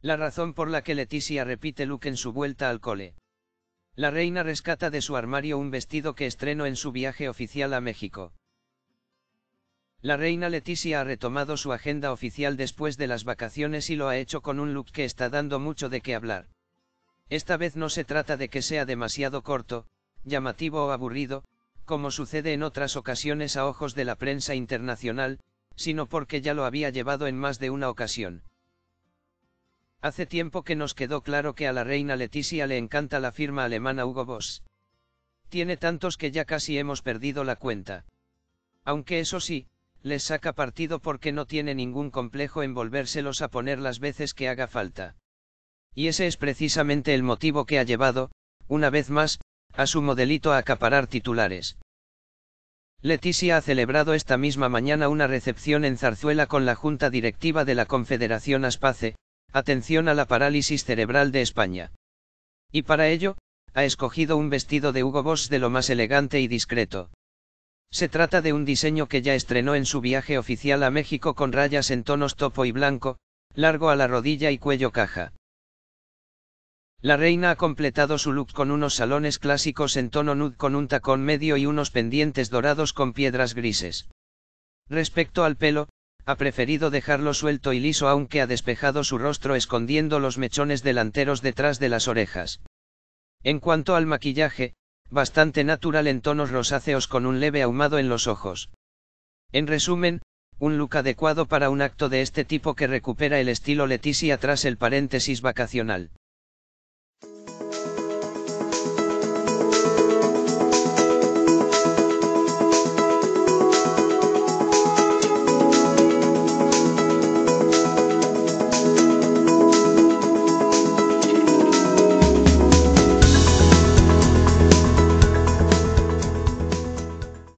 La razón por la que Leticia repite look en su vuelta al cole. La reina rescata de su armario un vestido que estrenó en su viaje oficial a México. La reina Leticia ha retomado su agenda oficial después de las vacaciones y lo ha hecho con un look que está dando mucho de qué hablar. Esta vez no se trata de que sea demasiado corto, llamativo o aburrido, como sucede en otras ocasiones a ojos de la prensa internacional, sino porque ya lo había llevado en más de una ocasión. Hace tiempo que nos quedó claro que a la reina Leticia le encanta la firma alemana Hugo Boss. Tiene tantos que ya casi hemos perdido la cuenta. Aunque eso sí, les saca partido porque no tiene ningún complejo en volvérselos a poner las veces que haga falta. Y ese es precisamente el motivo que ha llevado, una vez más, a su modelito a acaparar titulares. Leticia ha celebrado esta misma mañana una recepción en Zarzuela con la Junta Directiva de la Confederación Aspace, Atención a la Parálisis Cerebral de España. Y para ello, ha escogido un vestido de Hugo Boss de lo más elegante y discreto. Se trata de un diseño que ya estrenó en su viaje oficial a México con rayas en tonos topo y blanco, largo a la rodilla y cuello caja. La reina ha completado su look con unos salones clásicos en tono nude con un tacón medio y unos pendientes dorados con piedras grises. Respecto al pelo, ha preferido dejarlo suelto y liso aunque ha despejado su rostro escondiendo los mechones delanteros detrás de las orejas. En cuanto al maquillaje, bastante natural en tonos rosáceos con un leve ahumado en los ojos. En resumen, un look adecuado para un acto de este tipo que recupera el estilo Leticia tras el paréntesis vacacional.